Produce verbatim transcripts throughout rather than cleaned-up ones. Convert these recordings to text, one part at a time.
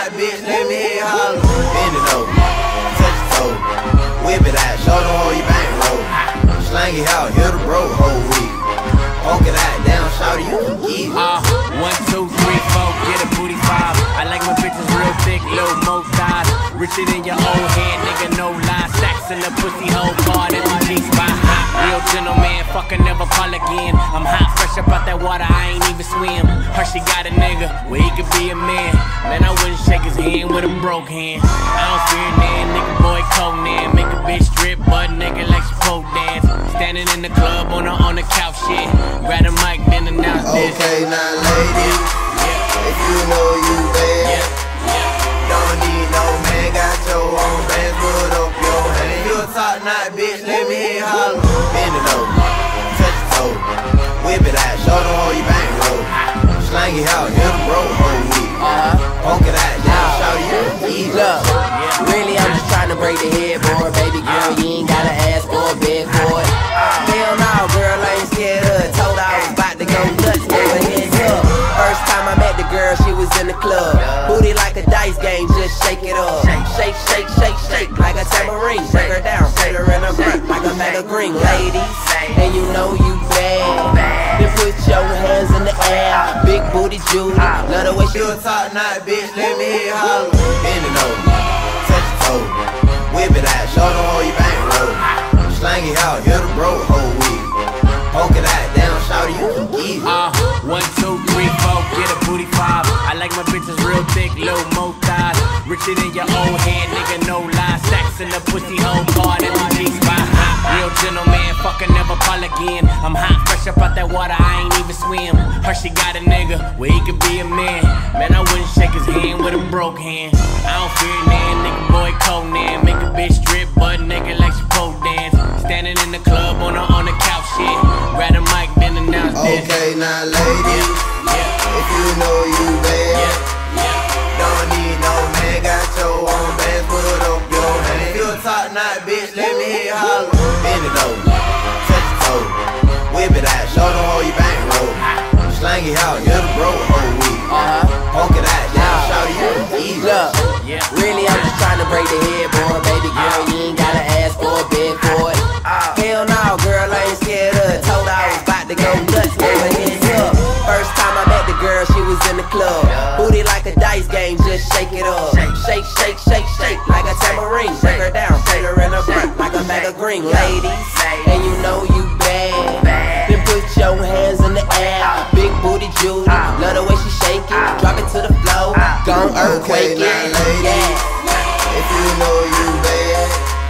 night, bitch, let me hear you holler. Bend it over, touch your toe, whip it out, show them how you bankroll. Slang it out, hit the bro whole week. Poke it out, down, shout it, you can get it. Uh, one, two, three, four, get a booty five. I like my bitches real thick, little mo thighs. Richer than your old head, nigga, no lie. Stacks in the pussy hole, car that you G spot hot. Real gentleman, fucking never call again. I'm hot, fresh up out that water, I ain't even swim. Her, she got a nigga, where he could be a man. Man, I wouldn't shake his hand with a broke hand. I don't fear nan, nigga, boy, Conan. Make a bitch strip, butt nigga, like she pole dance. Standing in the club on the, on the couch, shit. Grab a mic, then announce this. Okay, now ladies, yeah. If you know you bad, yeah. Yeah. Don't need no man, got your own bands, put up your hand. You a top night, bitch, let me hear you holler. Bend it over, touch your toe, whip it out, show them how you bankroll. Slang it out, hit the bro whole week. Poke it out, down, shout it, you can get it. Look, really I'm just trying to break the headboard. Baby girl, you ain't gotta ask for a bed for it. Hell no, girl, I ain't scared of it. Told her I was about to go nuts, gave her heads up. First time I met the girl, she was in the club. Booty like a dice game, just shake it up. Shake, shake, shake, shake, like a tambourine. Break her down, break her in her front, like a bag of green. Ladies, and you know you bad, then put your hands in the air. Big booty Judy, love the way she You a top night, bitch, let me hear you holler. Bend it over, touch your toe, whip it out, show them how you bankroll. Slang it out, hit the bro whole week. Poke it out, down, shout it, you can get it. Uh, one, two, three, four, get a booty five. I like my bitches real thick, little mo thighs. Richer than your old head, nigga, no lie. Stacks in the pussy hole, car that you G spot hot. Real gentleman, fucking never call again. I'm hot, fresh up out that water, I ain't even swim. Her, she got a nigga, where he could be a man. Man, I wouldn't shake his hand with a broke hand. I don't fear nan, nigga, boy, Conan. Make a bitch strip, butt nigga, like she pole dance. Standing in the club on the, on the couch, shit. Grab a mic, then announce this. Okay, now ladies, yeah. If you know you bad, yeah. Yeah. Don't need no man, got your own bands, put up your hand. If you a top night, bitch, let me hear you holler. Bend it over, touch your toe, whip it out, show them how you bankroll. Slang it out, hit the bro whole week. Poke it out, down, shout it, you can get it. Look, really I'm just trying to break the headboard. Baby girl, you ain't gotta ask for a bed for it. Hell no, girl, I ain't scared of it. Told her I was about to go nuts, gave her heads up. First time I met the girl, she was in the club. Booty like a dice game, just shake it up. Shake, shake, shake, shake, like a tambourine. Break her down, break her in her front, like a bag of green. Ladies, and you know you bad, then put your hands in the air. Big booty Judy, love the way she shake it. Drop it to the floor, gon' earthquake Okay, it. now ladies, Yeah. if you know you bad,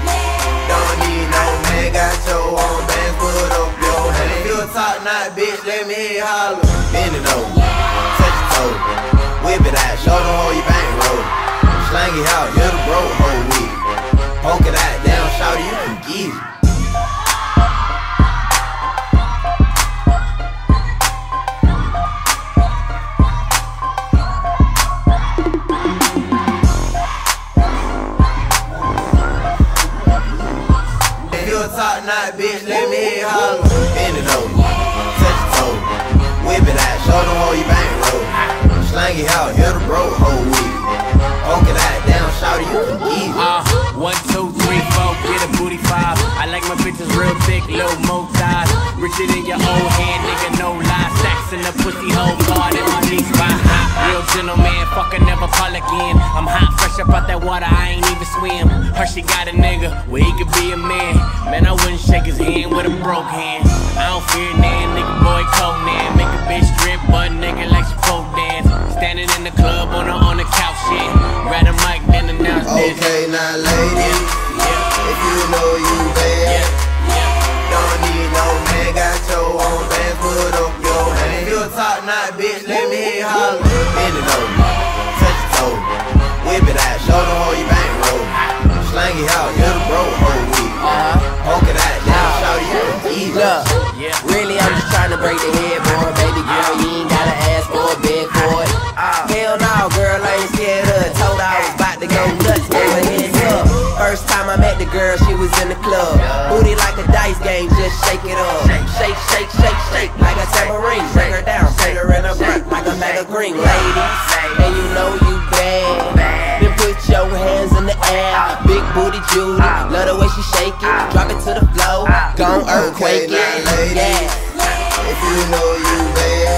don't need no man, got your own bands, put up your hand. If you a top night, bitch, let me hear you holler. Bend it over, touch your toe, whip it out, show them how you bankroll. Slang it out, hit the bro whole week. Poke it out, down, shout it, you can get it. Top night, bitch, let me hear you holler. Bend it over, touch your toe, whip it out, show them how you bankroll. Slang it out, hit the bro whole week. Poke it out, down, shout it, you can get it. Uh, one, two, three, four, get a booty five. I like my bitches real thick, little mo thighs. Richer than your old head, nigga, no lie. Stacks in the pussy hole, car that you G spot hot. Real gentleman, fucking never call again. I'm hot, fresh up out that water, I ain't even swim. Her, she got a nigga, where he could be a man. Man, I wouldn't shake his hand with a broke hand. I don't fear nan, nigga, boy, Conan. Make a bitch strip, butt nigga, like she pole dance. Standing in the club on the, on the couch, shit. Grab a mic, then announce this. Okay, now ladies, if you know you bad, don't need no man, got your own bands, put up your hand. If you a top night, bitch, let me hear you holler. Bend it over, touch your toe, whip it out, show them how you bankroll. Slang it out, hit the bro whole week. Poke it out, down, shout it, you can get it. Look, really I'm just trying to break the headboard. Baby girl, you ain't gotta ask for a bed for it. Hell no, girl, I ain't scared of it. Told her I was about to go nuts, gave her heads up. First time I met the girl, she was in the club. Booty like a dice game, just shake it up. Shake, shake, shake, shake, like a tambourine. Break her down, break her in her front, like a bag of green. Ladies, and you know you bad, Judy. Love the way she shake it, drop it to the floor, gon' earthquake Okay, it. now, ladies, Yeah. if you know you bad,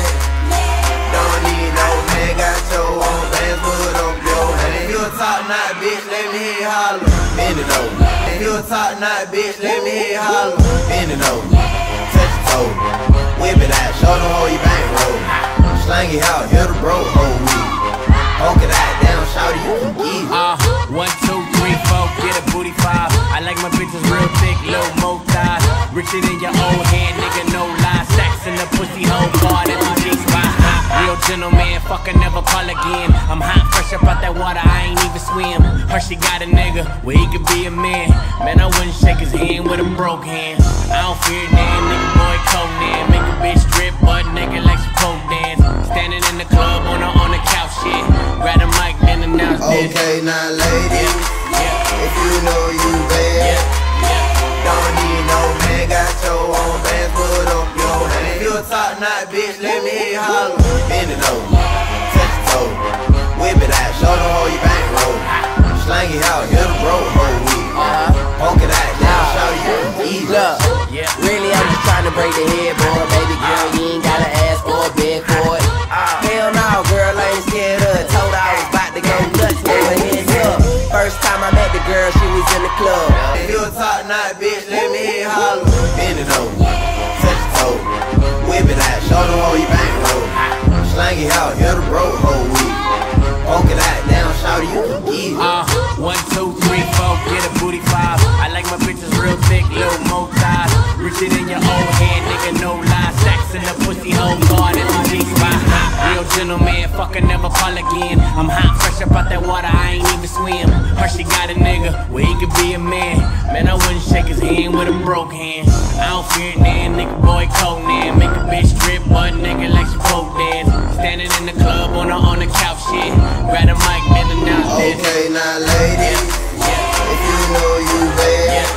don't need no man, got your own bands, put up your hand. If you a top notch bitch, let me hear you holler, bend it over. If you a top notch bitch, let me hear you holler, bend it over. Touch your toe, whip it out, show them how you bankroll. Slang it out, hit the bro, hold me. Poke it out, down, shout it, you can get it. Uh, one, two, three, four, get a booty five. I like my bitches real thick, little mo thighs. Richer than your old hand, nigga, no lie. Stacks in the pussy hole, bar at my G-spot. Real gentleman, fucker, never call again. I'm hot, fresh up out that water, I ain't even swim. Her, she got a nigga where he could be a man. Man, I wouldn't shake his hand with a broke hand. I don't fear nan, nigga, boy, Conan. Make a bitch strip, butt naked like she pole dance. Standing in the club on the, on the couch, shit. Grab the mic, then announce this. Okay, now ladies, Yeah, if you know you bad, yeah, don't need no man, got your own bands, put up your hand. If you a top notch bitch, let me hear you holler, bend it over, touch your toe, whip it out, show them how you bankroll. Slang it out, hit the bro, hold me. Poke it out, down, shout it, you can eat it. Look, yeah. really I'm just trying to break the headboard. Baby girl, you ain't gotta ask for a bed for it. Hell no, girl, I ain't scared of it. Told her I was about to go nuts with my hands up. First time I met the girl, she was in the club. If you a top notch bitch, let me hear you holler, bend it over, touch your toe, whip it out, show them how you bankroll. Slang it out, hit the bro, hold me. Poke it out, down, shout it, you can eat it. Uh, one, two, three, four, get a booty five. I like my bitches real thick, little mo thighs. Richer than your old hand, nigga, no lie. Stacks in the pussy hole, guard at my G-spot. Real gentleman, fucker, never call again. I'm hot, fresh up out that water, I ain't even swim. Her, she got a nigga where he could be a man. Man, I wouldn't shake his hand with a broke hand. I don't fear nan, nigga, boy, Conan. Make a bitch strip, butt naked like she pole dance. Standing in the club on the, on the couch, shit. Grab the mic, then announce this. Okay, now ladies, if you know you bad,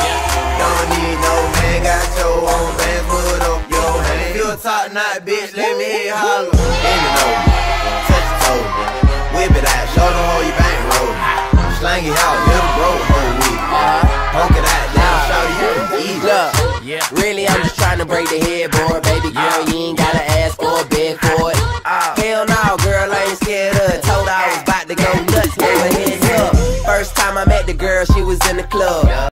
don't need no man, got your own bands, put up your hand. If you a top notch bitch, let me hear you holler, bend it over, touch your toe, whip it out, show them how you bankroll. Slang it out, hit the bro, hold me. Poke it out, down, shout it, you can eat it. Look, Yeah. really I'm just trying to break the headboard. Baby girl, you ain't gotta ask for a bed for it. Hell no, girl, I ain't scared of it. Told her I was about to go nuts with my hands up. First time I met the girl, she was in the club.